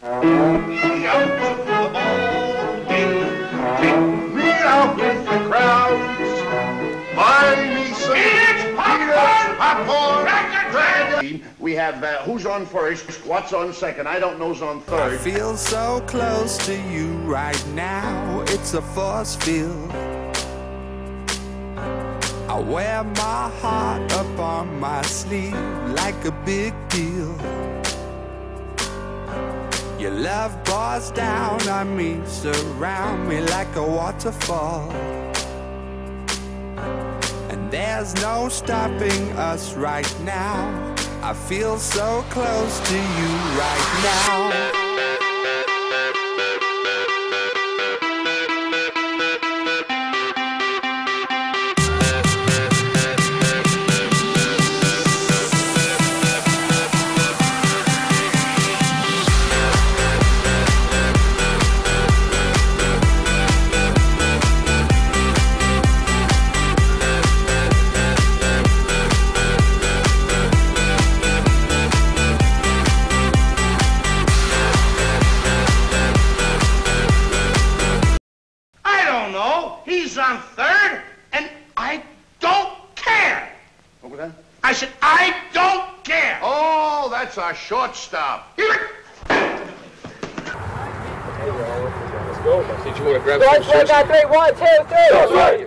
Me out with the ball game. Take me out with the crowds. Buy me some peanuts, popcorn. We have who's on first, what's on second. I don't know who's on third. I feel so close to you right now. It's a force field. I wear my heart up on my sleeve like a big deal. Your love pours down on me, surround me like a waterfall. And there's no stopping us right now. I feel so close to you right now. He's on third, and I don't care. What was that? I said, I don't care. Oh, that's our shortstop. Let's go. I said you want to grab some shit. 1, 2, 3. 1, 2, 3.